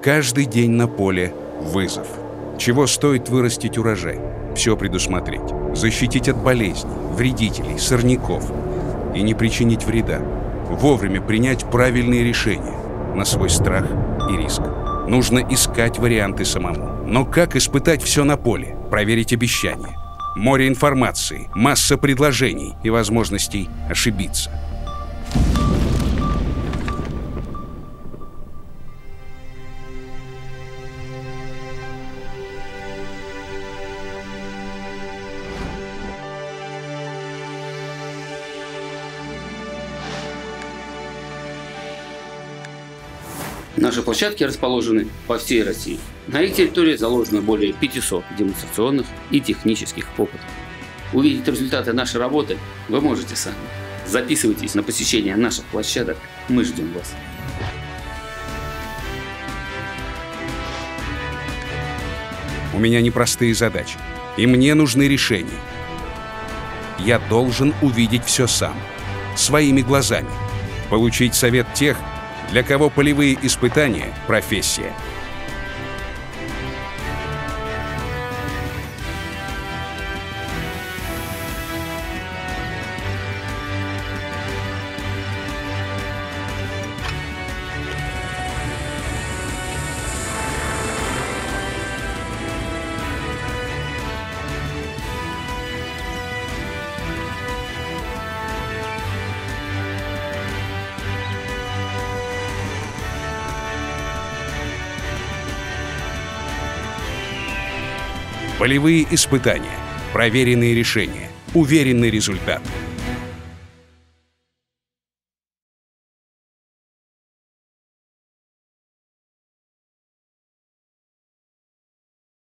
Каждый день на поле вызов. Чего стоит вырастить урожай? Все предусмотреть. Защитить от болезней, вредителей, сорняков. И не причинить вреда. Вовремя принять правильные решения на свой страх и риск. Нужно искать варианты самому. Но как испытать все на поле? Проверить обещания. Море информации, масса предложений и возможностей ошибиться. Наши площадки расположены по всей России. На их территории заложено более 500 демонстрационных и технических опытов. Увидеть результаты нашей работы вы можете сами. Записывайтесь на посещение наших площадок. Мы ждем вас. У меня непростые задачи, и мне нужны решения. Я должен увидеть все сам, своими глазами, получить совет тех, для кого полевые испытания – профессия. Полевые испытания, проверенные решения, уверенный результат.